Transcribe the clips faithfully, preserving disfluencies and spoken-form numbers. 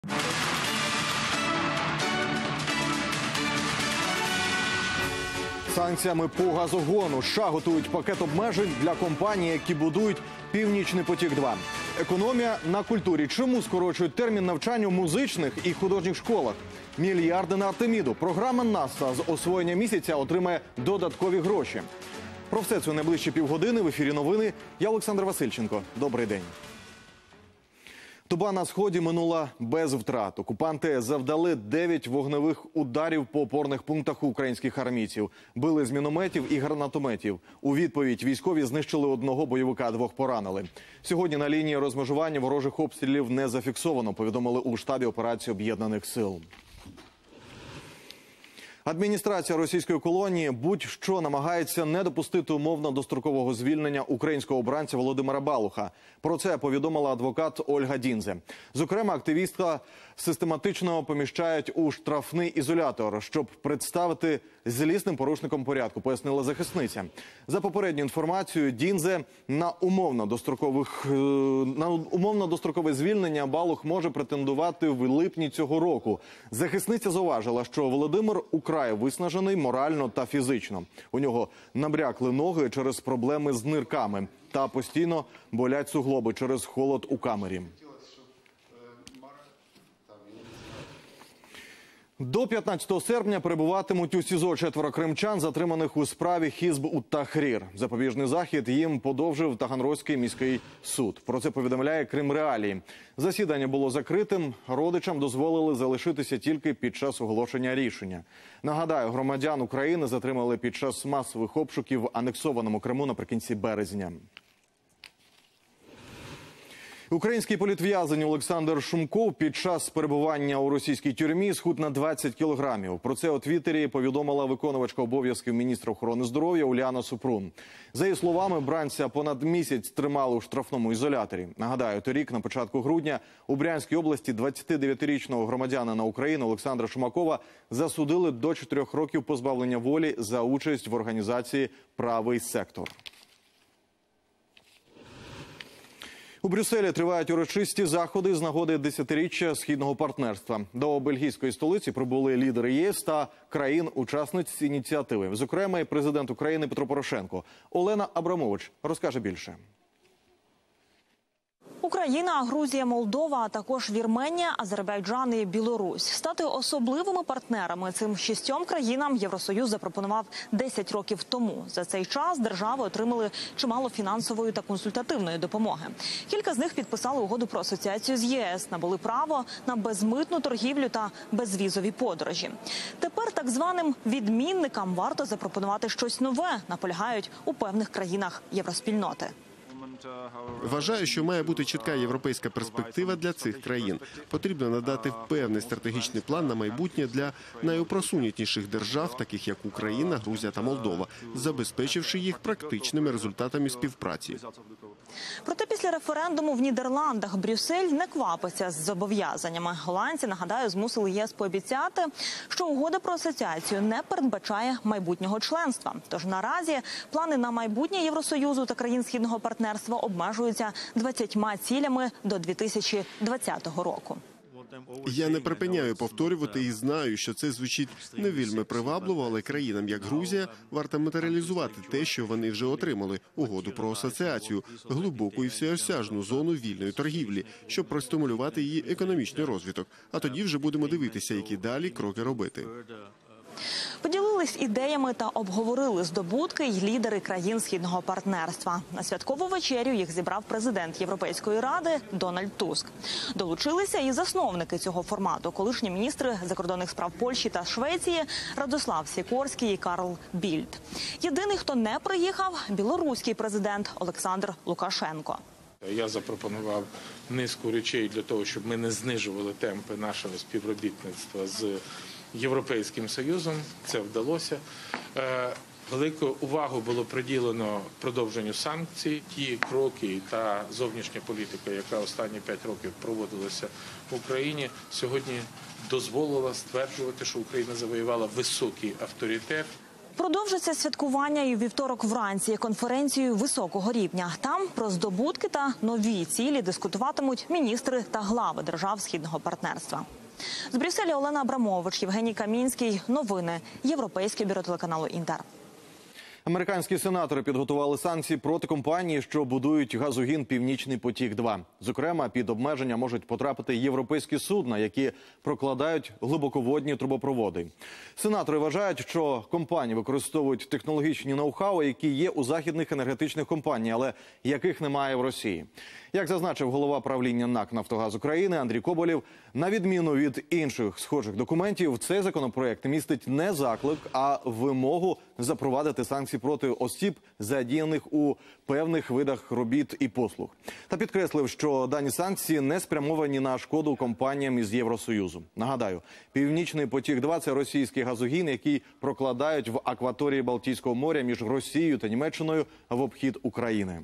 Санкціями по газогону США готують пакет обмежень для компаній, які будують «Північний потік-два». Економія на культурі. Чому скорочують термін навчання у музичних і художніх школах? Мільярди на Артеміду. Програма НАСА з освоєння місяця отримає додаткові гроші. Про все це у найближчі півгодини. В ефірі новини. Я Олександр Васильченко. Добрий день. Доба на Сході минула без втрат. Окупанти завдали дев'ять вогневих ударів по опорних пунктах українських армійців. Били з мінометів і гранатометів. У відповідь військові знищили одного бойовика, двох поранили. Сьогодні на лінії розмежування ворожих обстрілів не зафіксовано, повідомили у штабі операції Об'єднаних сил. Адміністрація російської колонії будь-що намагається не допустити умовно-дострокового звільнення українського обранця Володимира Балуха. Про це повідомила адвокат Ольга Діндзе. Зокрема, активістка систематично поміщають у штрафний ізолятор, щоб представити злісним порушником порядку, пояснила захисниця. За попередню інформацією Діндзе, на умовно-дострокових на умовно-дострокове звільнення Балух може претендувати в липні цього року. Захисниця зауважила, що Володимир украй виснажений морально та фізично. У нього набрякли ноги через проблеми з нирками та постійно болять суглоби через холод у камері. До п'ятнадцятого серпня перебуватимуть у СІЗО четверо кримчан, затриманих у справі Хізб-ут-Тахрір. Запобіжний захід їм подовжив Таганрозький міський суд. Про це повідомляє Кримреалії. Засідання було закритим, родичам дозволили залишитися тільки під час оголошення рішення. Нагадаю, громадян України затримали під час масових обшуків в анексованому Криму наприкінці березня. Український політв'язень Олександр Шумков під час перебування у російській тюрмі схуд на двадцять кілограмів. Про це у Твіттері повідомила виконувачка обов'язків міністра охорони здоров'я Уляна Супрун. За її словами, бранця понад місяць тримали у штрафному ізоляторі. Нагадаю, торік, на початку грудня, у Брянській області двадцятидев'ятирічного громадянина України Олександра Шумакова засудили до чотирьох років позбавлення волі за участь в організації «Правий сектор». У Брюсселі тривають урочисті заходи з нагоди десятиріччя східного партнерства. До бельгійської столиці прибули лідери ЄС та країн-учасниць ініціативи. Зокрема, і президент України Петро Порошенко. Олена Абрамович розкаже більше. Україна, Грузія, Молдова, а також Вірменія, Азербайджан і Білорусь. Стати особливими партнерами цим шістьом країнам Євросоюз запропонував десять років тому. За цей час держави отримали чимало фінансової та консультативної допомоги. Кілька з них підписали угоду про асоціацію з ЄС, набули право на безмитну торгівлю та безвізові подорожі. Тепер так званим відмінникам варто запропонувати щось нове, наполягають у певних країнах євроспільноти. Вважаю, що має бути чітка європейська перспектива для цих країн. Потрібно надати певний стратегічний план на майбутнє для найопросунутіших держав, таких як Україна, Грузія та Молдова, забезпечивши їх практичними результатами співпраці. Проте після референдуму в Нідерландах Брюссель не квапиться з зобов'язаннями. Голландці, нагадаю, змусили ЄС пообіцяти, що угода про асоціацію не передбачає майбутнього членства. Тож наразі плани на майбутнє Євросоюзу та країн східного партнерства обмежуються двадцятьма цілями до дві тисячі двадцятого року. Я не припиняю повторювати і знаю, що це звучить не вельми привабливо, але країнам, як Грузія, варто матеріалізувати те, що вони вже отримали – угоду про асоціацію, глибоку і всеосяжну зону вільної торгівлі, щоб простимулювати її економічний розвиток. А тоді вже будемо дивитися, які далі кроки робити. Поділились ідеями та обговорили здобутки й лідери країн східного партнерства. На святкову вечерю їх зібрав президент Європейської ради Дональд Туск. Долучилися і засновники цього формату – колишні міністри закордонних справ Польщі та Швеції Радослав Сікорський і Карл Більд. Єдиний, хто не приїхав – білоруський президент Олександр Лукашенко. Я запропонував низку речей для того, щоб ми не знижували темпи нашого співробітництва з Європейським Союзом. Це вдалося. Велику увагу було приділено продовженню санкцій. Ті кроки та зовнішня політика, яка останні п'ять років проводилася в Україні, сьогодні дозволила стверджувати, що Україна завоювала високий авторитет. Продовжиться святкування і у вівторок вранці конференцією високого рівня. Там про здобутки та нові цілі дискутуватимуть міністри та глави держав Східного партнерства. З Брюсселя Олена Абрамович, Євгеній Камінський. Новини. Європейське бюро телеканалу «Інтер». Американські сенатори підготували санкції проти компанії, що будують газогін «Північний потік-два». Зокрема, під обмеження можуть потрапити європейські судна, які прокладають глибоководні трубопроводи. Сенатори вважають, що компанії використовують технологічні ноу-хау, які є у західних енергетичних компаній, але яких немає в Росії. Як зазначив голова правління НАК «Нафтогаз України» Андрій Коболєв, на відміну від інших схожих документів, цей законопроект містить не заклик, а вимогу запровадити санкції проти осіб, задіяних у певних видах робіт і послуг. Та підкреслив, що дані санкції не спрямовані на шкоду компаніям із Євросоюзу. Нагадаю, «Північний потік-два» – це російський газогін, який прокладають в акваторії Балтійського моря між Росією та Німеччиною в обхід України.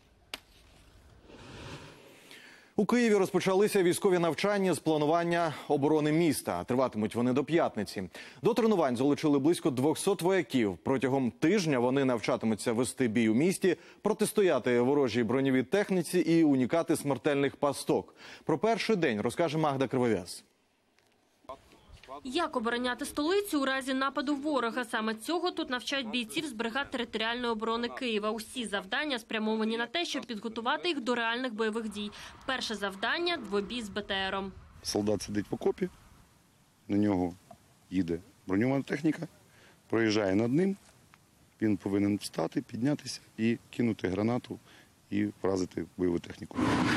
У Києві розпочалися військові навчання з планування оборони міста. Триватимуть вони до п'ятниці. До тренувань залучили близько двохсот вояків. Протягом тижня вони навчатимуться вести бій у місті, протистояти ворожій броньовій техніці і уникати смертельних пасток. Про перший день розкаже Магда Кривов'яз. Як обороняти столицю у разі нападу ворога? Саме цього тут навчають бійців з бригад територіальної оборони Києва. Усі завдання спрямовані на те, щоб підготувати їх до реальних бойових дій. Перше завдання – двобій з БТРом. Солдат сидить в окопі, на нього їде броньована техніка, проїжджає над ним, він повинен встати, піднятися і кинути гранату і вразити бойову техніку.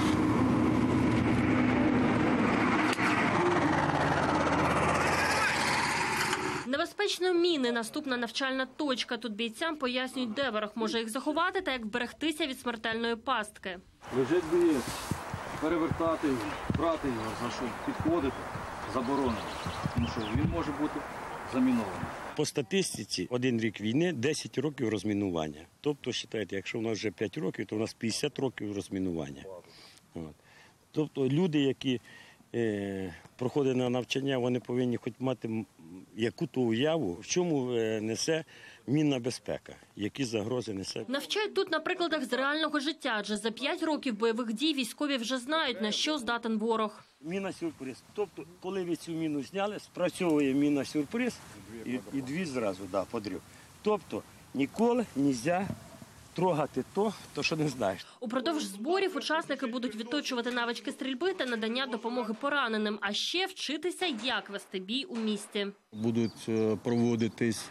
Небезпечно міни – наступна навчальна точка. Тут бійцям пояснюють, де ворог може їх заховати та як вберегтися від смертельної пастки. Лежить боєць, перевертати, брати його, за що підходити, заборонено. Тому що він може бути замінований. По статистиці, один рік війни – десять років розмінування. Тобто, вважайте, якщо в нас вже п'ять років, то в нас п'ятдесят років розмінування. От. Тобто люди, які е, проходять на навчання, вони повинні хоч мати яку-то уяву, в чому несе мінна безпека, які загрози несе. Навчають тут на прикладах з реального життя, адже за п'ять років бойових дій військові вже знають, на що здатен ворог. Міна-сюрприз. Тобто, коли ви цю міну зняли, спрацьовує міна-сюрприз і, і дві зразу, да, подрив. Тобто, ніколи не можна трогати то, то, що не знаєш. Упродовж зборів учасники будуть відточувати навички стрільби та надання допомоги пораненим, а ще вчитися, як вести бій у місті. Будуть проводитись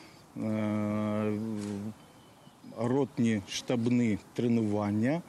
ротні штабні тренування,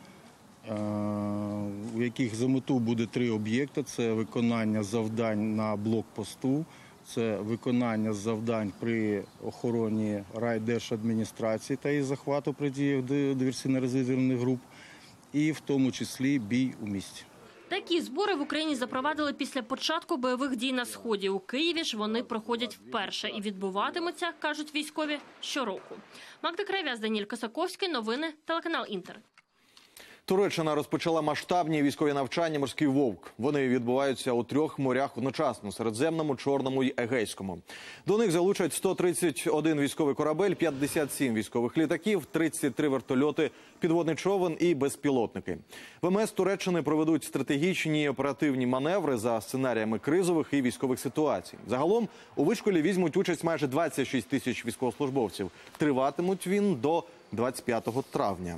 у яких за мету буде три об'єкти. Це виконання завдань на блокпосту, це виконання завдань при охороні райдержадміністрації та її захвату при діях диверсійно-розвідувальних груп, і в тому числі бій у місті. Такі збори в Україні запровадили після початку бойових дій на Сході. У Києві ж вони проходять вперше і відбуватимуться, кажуть військові, щороку. Магда Кривов'яз, Даніель Косаковський. Новини. Телеканал «Інтер». Туреччина розпочала масштабні військові навчання «Морський вовк». Вони відбуваються у трьох морях одночасно – Середземному, Чорному і Егейському. До них залучать сто тридцять один військовий корабель, п'ятдесят сім військових літаків, тридцять три вертольоти, підводний човен і безпілотники. ВМС Туреччини проведуть стратегічні і оперативні маневри за сценаріями кризових і військових ситуацій. Загалом у вишколі візьмуть участь майже двадцять шість тисяч військовослужбовців. Триватимуть він до двадцять п'ятого травня.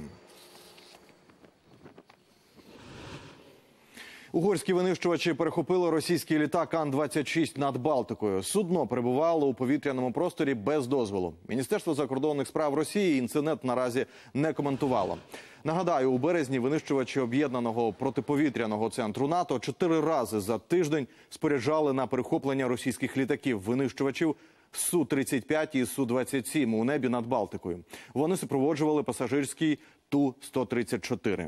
Угорські винищувачі перехопили російський літак Ан двадцять шість над Балтикою. Судно перебувало у повітряному просторі без дозволу. Міністерство закордонних справ Росії інцидент наразі не коментувало. Нагадаю, у березні винищувачі об'єднаного протиповітряного центру НАТО чотири рази за тиждень споряджали на перехоплення російських літаків винищувачів Су тридцять п'ять і Су двадцять сім у небі над Балтикою. Вони супроводжували пасажирський Ту сто тридцять чотири.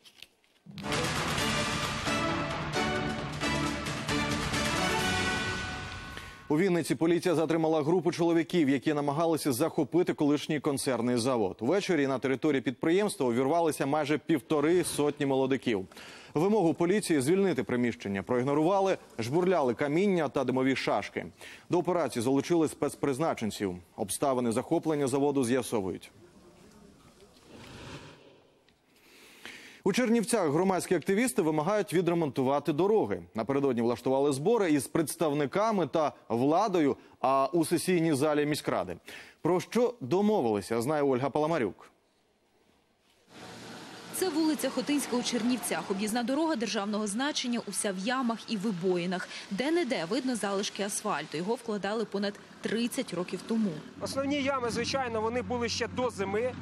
У Вінниці поліція затримала групу чоловіків, які намагалися захопити колишній консервний завод. Увечері на території підприємства увірвалися майже півтори сотні молодиків. Вимогу поліції звільнити приміщення проігнорували, жбурляли каміння та димові шашки. До операції залучили спецпризначенців. Обставини захоплення заводу з'ясовують. У Чернівцях громадські активісти вимагають відремонтувати дороги. Напередодні влаштували збори із представниками та владою, а у сесійній залі міськради. Про що домовилися, знає Ольга Паламарюк. Це вулиця Хотинська у Чернівцях. Об'їзна дорога державного значення, уся в ямах і вибоїнах. Де-не-де видно залишки асфальту. Його вкладали понад тридцять років тому. Основні ями, звичайно, вони були ще до зими.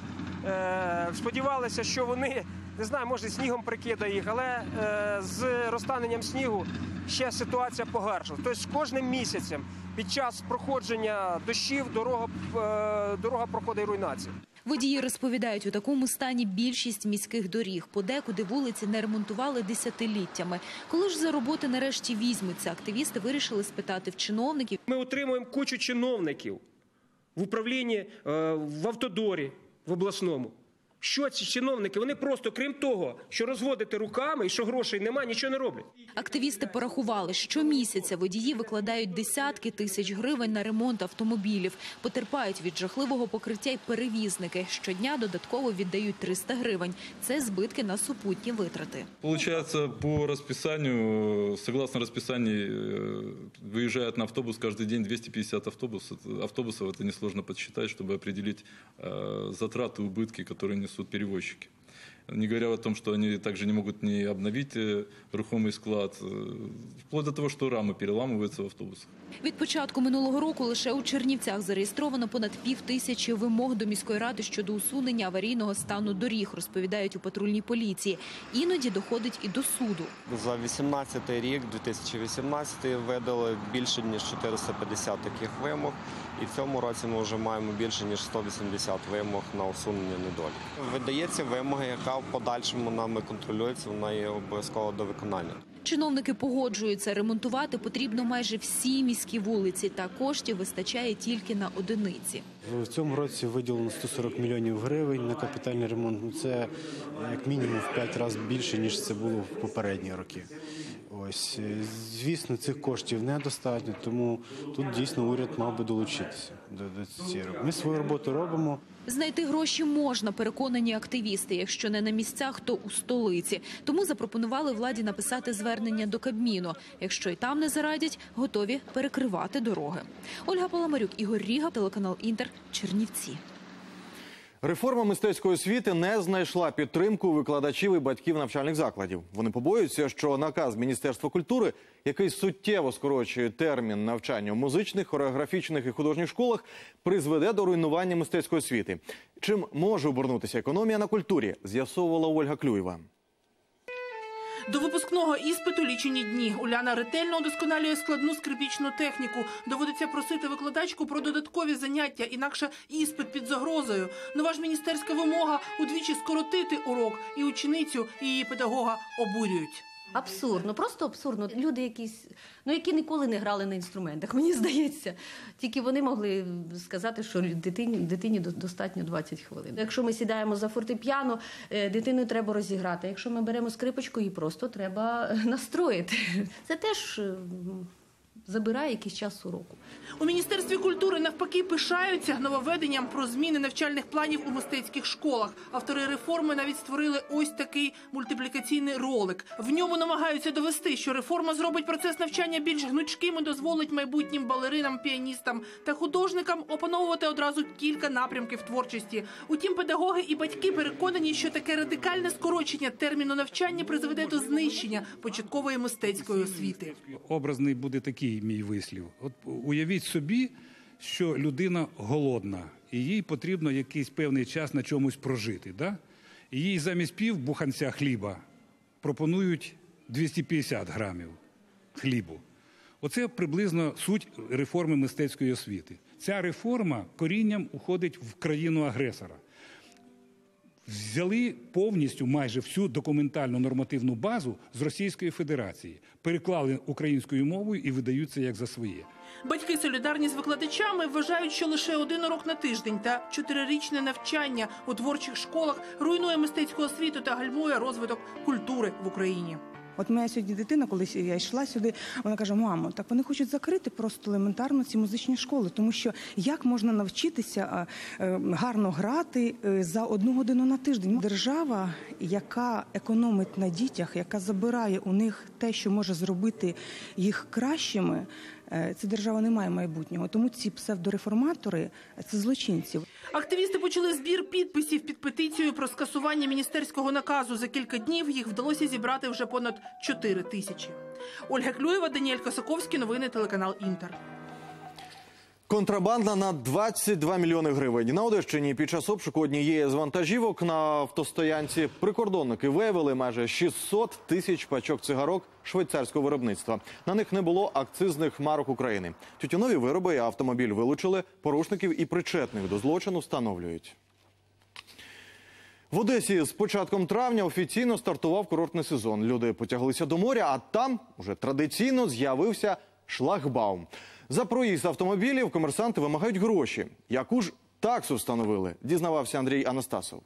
Е, сподівалися, що вони, не знаю, може снігом прикидає їх, але е, з розтаненням снігу ще ситуація погіршилась. Тобто з кожним місяцем під час проходження дощів дорога, е, дорога проходить руйнацію. Водії розповідають, у такому стані більшість міських доріг. Подекуди вулиці не ремонтували десятиліттями. Коли ж за роботи нарешті візьмуться, активісти вирішили спитати в чиновників. Ми отримуємо кучу чиновників в управлінні, в автодорі, в обласному. Що ці чиновники? Вони просто, крім того, що розводити руками і що грошей немає, нічого не роблять. Активісти порахували, щомісяця водії викладають десятки тисяч гривень на ремонт автомобілів. Потерпають від жахливого покриття й перевізники. Щодня додатково віддають триста гривень. Це збитки на супутні витрати. Получается, по расписанию, согласно расписанию, выезжает на автобус каждый день двести пятьдесят автобусов. Автобусов это несложно подсчитать, чтобы определить затраты, убытки, которые несут несут перевозчики. Не говоря о том, что они также не могут не обновить рухомый склад, вплоть до того, что рамы переламываются в автобусах. Від початку минулого року лише у Чернівцях зареєстровано понад пів тисячі вимог до міської ради щодо усунення аварійного стану доріг, розповідають у патрульній поліції. Іноді доходить і до суду. За вісімнадцятий рік, дві тисячі вісімнадцятий, видали більше ніж чотириста п'ятдесят таких вимог. І в цьому році ми вже маємо більше ніж сто вісімдесят вимог на усунення недоліків. Видається вимога, яка в подальшому нами контролюється, вона є обов'язково до виконання. Чиновники погоджуються, ремонтувати потрібно майже всі міські вулиці, та коштів вистачає тільки на одиниці. В цьому році виділено сто сорок мільйонів гривень на капітальний ремонт. Це як мінімум в п'ять разів більше, ніж це було в попередні роки. Ось, звісно, цих коштів недостатньо, тому тут дійсно уряд мав би долучитися до, до цієї роботи. Ми свою роботу робимо. Знайти гроші можна, переконані активісти, якщо не на місцях, то у столиці. Тому запропонували владі написати звернення до Кабміну. Якщо і там не зарадять, готові перекривати дороги. Ольга Паламарюк, Ігор Ріга, телеканал Інтер, Чернівці. Реформа мистецької освіти не знайшла підтримку викладачів і батьків навчальних закладів. Вони побоюються, що наказ Міністерства культури, який суттєво скорочує термін навчання у музичних, хореографічних і художніх школах, призведе до руйнування мистецької освіти. Чим може обернутися економія на культурі, з'ясовувала Ольга Клюєва. До випускного іспиту лічені дні. Уляна ретельно удосконалює складну скрипічну техніку. Доводиться просити викладачку про додаткові заняття, інакше іспит під загрозою. Нова ж міністерська вимога удвічі скоротити урок. І ученицю, і її педагога обурюють. Абсурдно, просто абсурдно. Люди якісь, ну, які ніколи не грали на інструментах, мені здається. Тільки вони могли сказати, що дитині, дитині достатньо двадцять хвилин. Якщо ми сідаємо за фортепіано, дитину треба розіграти. Якщо ми беремо скрипочку, її просто треба настроїти. Це теж забирає якийсь час уроку. У Міністерстві культури навпаки пишаються нововведенням про зміни навчальних планів у мистецьких школах. Автори реформи навіть створили ось такий мультиплікаційний ролик. В ньому намагаються довести, що реформа зробить процес навчання більш гнучким і дозволить майбутнім балеринам, піаністам та художникам опановувати одразу кілька напрямків творчості. Утім, педагоги і батьки переконані, що таке радикальне скорочення терміну навчання призведе до знищення початкової мистецької освіти. Образний буде такий мій вислів. От уявіть собі, що людина голодна, і їй потрібно якийсь певний час на чомусь прожити. Да? І їй замість пів буханця хліба пропонують двісті п'ятдесят грамів хлібу. Оце приблизно суть реформи мистецької освіти. Ця реформа корінням уходить в країну агресора. взяли повністю майже всю документальну нормативну базу з Російської Федерації, переклали українською мовою і видають це як за своє. Батьки солідарні з викладачами вважають, що лише один урок на тиждень та чотирирічне навчання у творчих школах руйнує мистецьку освіту та гальмує розвиток культури в Україні. От моя сьогодні дитина, коли я йшла сюди, вона каже: мамо, так вони хочуть закрити просто елементарно ці музичні школи, тому що як можна навчитися гарно грати за одну годину на тиждень? Держава, яка економить на дітях, яка забирає у них те, що може зробити їх кращими, ця держава не має майбутнього. Тому ці псевдореформатори – це злочинці. Активісти почали збір підписів під петицією про скасування міністерського наказу. За кілька днів їх вдалося зібрати вже понад чотири тисячі. Ольга Клюєва, Даніель Косаковський, новини телеканал «Інтер». Контрабанда на двадцять два мільйони гривень. На Одещині під час обшуку однієї з вантажівок на автостоянці прикордонники виявили майже шістсот тисяч пачок цигарок швейцарського виробництва. На них не було акцизних марок України. Тютюнові вироби і автомобіль вилучили, порушників і причетних до злочину встановлюють. В Одесі з початком травня офіційно стартував курортний сезон. Люди потяглися до моря, а там уже традиційно з'явився шлагбаум. За проїзд автомобілів комерсанти вимагають гроші. Яку ж таксу встановили, дізнавався Андрій Анастасов.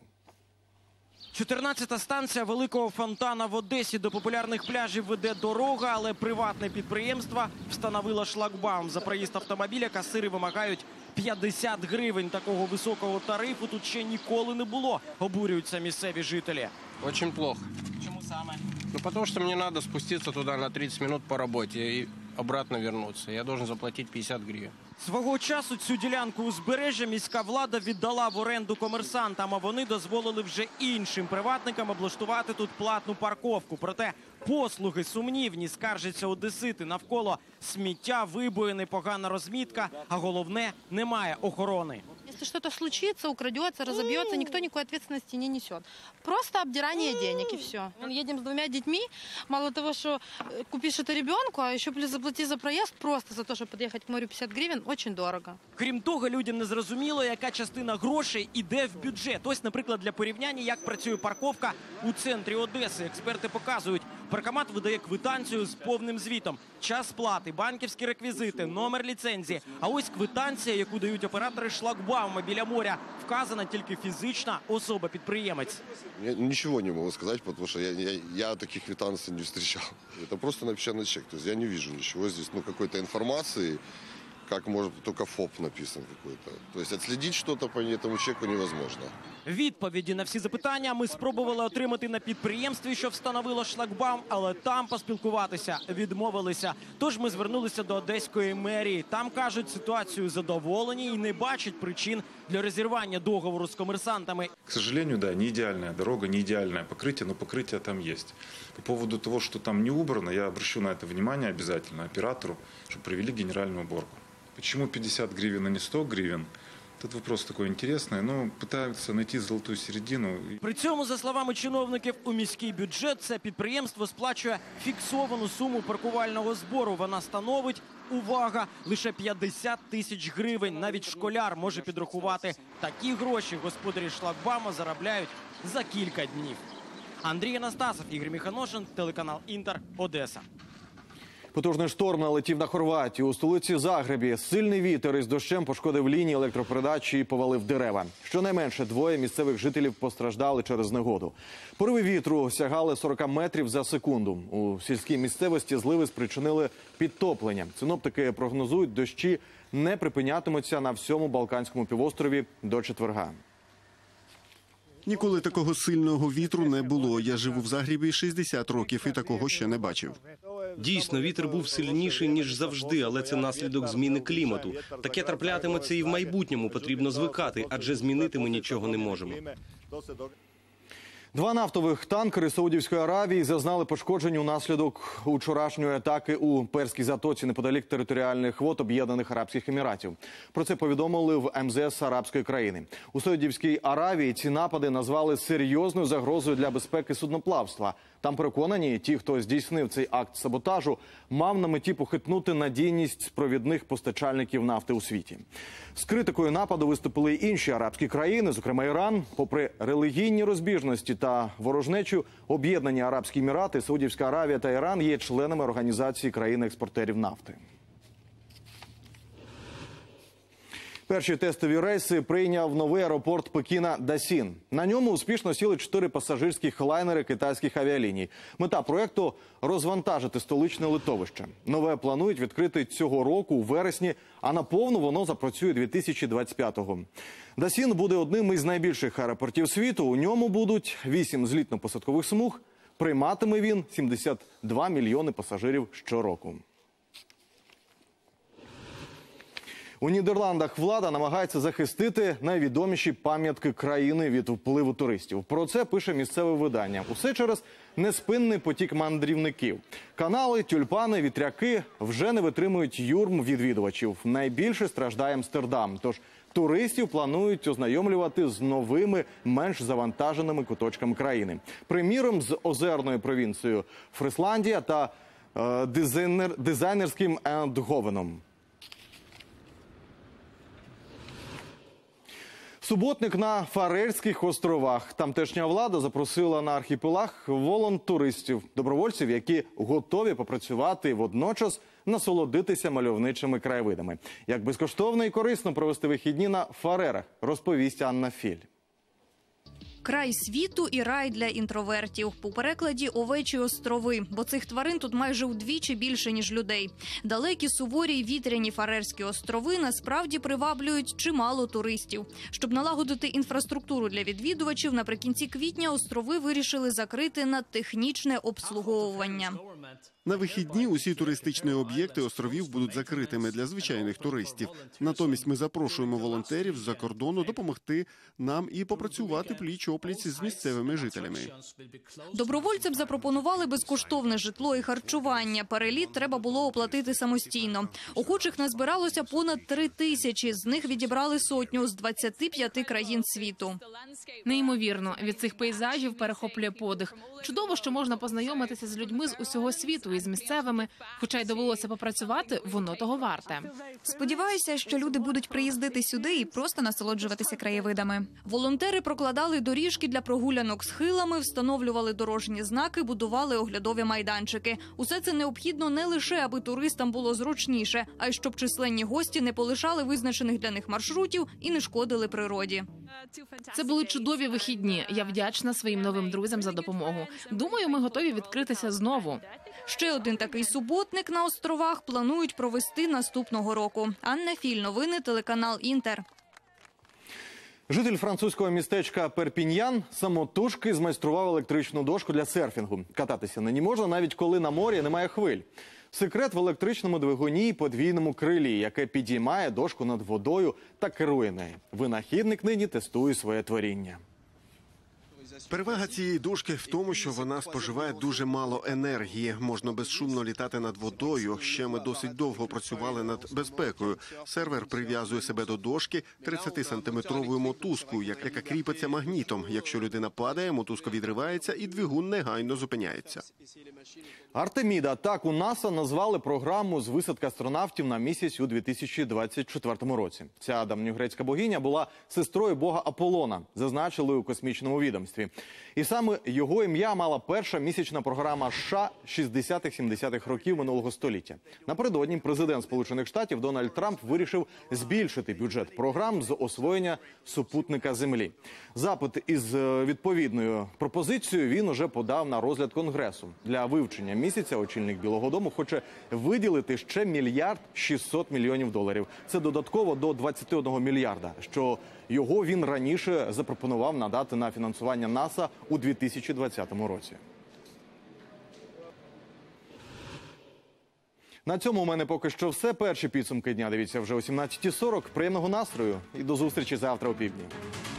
чотирнадцята станція Великого фонтана в Одесі. До популярних пляжів веде дорога, але приватне підприємство встановило шлагбаум. За проїзд автомобіля касири вимагають п'ятдесят гривень. Такого високого тарифу тут ще ніколи не було, обурюються місцеві жителі. Очень плохо. Чому саме? Ну, потому что мне надо спуститься туда на тридцать минут по работе и обратно вернуться. Я должен заплатить п'ятдесят гривен. Свого часу цю ділянку узбережжя міська влада віддала в оренду комерсантам, а вони дозволили вже іншим приватникам облаштувати тут платну парковку. Проте послуги сумнівні, скаржаться одесити. Навколо сміття, вибоїни, погана розмітка, а головне – немає охорони. Если что-то случится, украдется, разобьется, никто никакой ответственности не несет. Просто обдирание денег и все. Едем с двумя детьми, мало того, что купишь это ребенку, а еще плюс заплати за проезд просто за то, чтобы подъехать к морю п'ятдесят гривен, очень дорого. Крім того, людям не зрозуміло, яка частина грошей іде в бюджет. Ось, наприклад, для порівняння, як працює парковка у центрі Одеси. Експерти показують, паркомат видає квитанцію з повним звітом. Час сплати, банківські реквізити, номер ліцензії. А ось квитанція, яку дають оператори шлагбаума біля моря, вказана тільки фізична особа-підприємець. Я ничего не могу сказать, потому что я, я, я таких квитанций не встречал. Это просто напечатанный чек. То есть я не вижу ничего здесь, ну, какой-то информации, как может только ФОП написан какой-то. То есть отследить что-то по этому чеку невозможно. Відповіді на всі запитання ми спробували отримати на підприємстві, що встановило шлагбаум, але там поспілкуватися відмовилися. Тож ми звернулися до Одеської мерії. Там, кажуть, ситуацію задоволені і не бачать причин для розірвання договору з комерсантами. К сожалению, да, не идеальная дорога, не идеальное покрытие, но покрытие там есть. По поводу того, что там не убрано, я обращу на это внимание обязательно оператору, чтобы провели генеральную уборку. Почему пятьдесят гривен, а не сто гривен? Тут вопрос такой интересный, но пытаются найти золотую середину. При цьому, за словами чиновників, у міський бюджет це підприємство сплачує фіксовану суму паркувального збору. Вона становить, увага, лише п'ятдесят тисяч гривень. Навіть школяр може підрахувати. Такі гроші господарі шлагбаума заробляють за кілька днів. Андрій Анастасов, Ігор Міханошин, телеканал «Інтер», Одеса. Потужний шторм налетів на Хорватію. У столиці Загребі сильний вітер із дощем пошкодив лінії електропередачі і повалив дерева. Щонайменше двоє місцевих жителів постраждали через негоду. Пориви вітру сягали сорок метрів за секунду. У сільській місцевості зливи спричинили підтоплення. Синоптики прогнозують, дощі не припинятимуться на всьому Балканському півострові до четверга. Ніколи такого сильного вітру не було. Я живу в Загребі шістдесят років і такого ще не бачив. Дійсно, вітер був сильніший, ніж завжди, але це наслідок зміни клімату. Таке траплятиметься і в майбутньому, потрібно звикати, адже змінити ми нічого не можемо. Два нафтових танкери Саудівської Аравії зазнали пошкоджень унаслідок вчорашньої атаки у Перській затоці неподалік територіальних вод Об'єднаних Арабських Еміратів. Про це повідомили в ем зе ес арабської країни. У Саудівській Аравії ці напади назвали серйозною загрозою для безпеки судноплавства. Там переконані, ті, хто здійснив цей акт саботажу, мав на меті похитнути надійність провідних постачальників нафти у світі. З критикою нападу виступили й інші арабські країни, зокрема Іран. Попри релігійні розбіжності та ворожнечу, Об'єднані Арабські Емірати, Саудівська Аравія та Іран є членами Організації країн-експортерів нафти. Перші тестові рейси прийняв новий аеропорт Пекіна Дасін. На ньому успішно сіли чотири пасажирських лайнери китайських авіаліній. Мета проєкту – розвантажити столичне литовище. Нове планують відкрити цього року у вересні, а наповну воно запрацює дві тисячі двадцять п'ятого. Дасін буде одним із найбільших аеропортів світу. У ньому будуть вісім злітно-посадкових смуг. Прийматиме він сімдесят два мільйони пасажирів щороку. У Нідерландах влада намагається захистити найвідоміші пам'ятки країни від впливу туристів. Про це пише місцеве видання. Усе через неспинний потік мандрівників. Канали, тюльпани, вітряки вже не витримують юрм відвідувачів. Найбільше страждає Амстердам. Тож туристів планують ознайомлювати з новими, менш завантаженими куточками країни. Приміром, з озерною провінцією Фрисландія та е, дизайнер, дизайнерським Ендговеном. Суботник на Фарерських островах. Тамтешня влада запросила на архіпелаг волонтуристів, добровольців, які готові попрацювати і водночас насолодитися мальовничими краєвидами. Як безкоштовно і корисно провести вихідні на Фарерах, розповість Анна Філь. Край світу і рай для інтровертів. По перекладі «Овечі острови», бо цих тварин тут майже вдвічі більше, ніж людей. Далекі, суворі й вітряні Фарерські острови насправді приваблюють чимало туристів. Щоб налагодити інфраструктуру для відвідувачів, наприкінці квітня острови вирішили закрити на технічне обслуговування. На вихідні усі туристичні об'єкти островів будуть закритими для звичайних туристів. Натомість ми запрошуємо волонтерів з-за кордону допомогти нам і попрацювати пліч-опліч з місцевими жителями. Добровольцям запропонували безкоштовне житло і харчування. Переліт треба було оплатити самостійно. Охочих назбиралося понад три тисячі. З них відібрали сотню з двадцяти п'яти країн світу. Неймовірно. Від цих пейзажів перехоплює подих. Чудово, що можна познайомитися з людьми з усього світу і з місцевими. Хоча й довелося попрацювати, воно того варте. Сподіваюся, що люди будуть приїздити сюди і просто насолоджуватися краєвидами. Волонтери прокладали доріжки для прогулянок схилами, встановлювали дорожні знаки, будували оглядові майданчики. Усе це необхідно не лише, аби туристам було зручніше, а й щоб численні гості не полишали визначених для них маршрутів і не шкодили природі. Це були чудові вихідні. Я вдячна своїм новим друзям за допомогу. Думаю, ми готові відкритися знову. Ще один такий суботник на островах планують провести наступного року. Анна Філь, новини, телеканал «Інтер». Житель французького містечка Перпіньян самотужки змайстрував електричну дошку для серфінгу. Кататися на ній можна навіть коли на морі немає хвиль. Секрет в електричному двигуні і подвійному крилі, яке підіймає дошку над водою та керує нею. Винахідник нині тестує своє творіння. Перевага цієї дошки в тому, що вона споживає дуже мало енергії. Можна безшумно літати над водою. Ще ми досить довго працювали над безпекою. Сервер прив'язує себе до дошки тридцятисантиметровою мотузкою, яка кріпиться магнітом. Якщо людина падає, мотузка відривається і двигун негайно зупиняється. Артеміда – так у НАСА назвали програму з висадки астронавтів на місяць у дві тисячі двадцять четвертому році. Ця давньогрецька богиня була сестрою бога Аполлона, зазначили у космічному відомстві. І саме його ім'я мала перша місячна програма США шістдесятих-сімдесятих років минулого століття. Напередодні президент Сполучених Штатів Дональд Трамп вирішив збільшити бюджет програм з освоєння супутника Землі. Запит із відповідною пропозицією він уже подав на розгляд Конгресу. Для вивчення місяця очільник Білого дому хоче виділити ще мільярд шістсот мільйонів доларів. Це додатково до двадцяти одного мільярда, що його він раніше запропонував надати на фінансування НАСА у дві тисячі двадцятому році. На цьому у мене поки що все. Перші підсумки дня дивіться вже о сімнадцятій сорок. Приємного настрою і до зустрічі завтра о півдні.